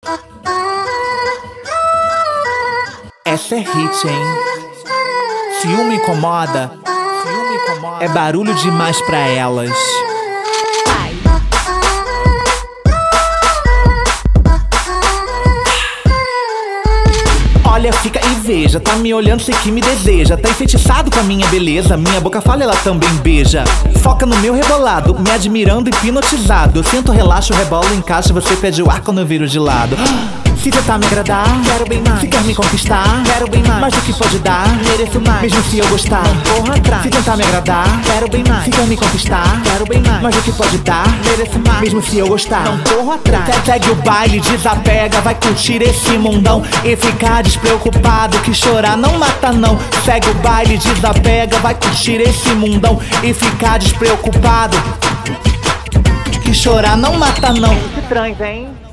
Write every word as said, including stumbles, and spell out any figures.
Essa é hit, hein? Ciúme incomoda, é barulho demais pra elas. Olha, fica e veja, tá me olhando, sei que me deseja. Tá enfeitiçado com a minha beleza, minha boca fala, ela também beija. Foca no meu rebolado, me admirando, hipnotizado. Eu sinto, relaxo, rebolo, encaixa, você pede o ar quando eu viro de lado. Se tentar me agradar, quero bem mais. Se quer me conquistar, quero bem mais. Mas o que pode dar, mereço mais. Mesmo se eu gostar, não corro atrás. Se tentar me agradar, quero bem mais. Se quer me conquistar, quero bem mais. Mas o que pode dar, mereço mais. Mesmo se eu gostar, não corro atrás. Segue o baile, desapega, vai curtir esse mundão e ficar despreocupado, que chorar não mata não. Segue o baile, desapega, vai curtir esse mundão e ficar despreocupado, que chorar não mata não. Que trans, hein?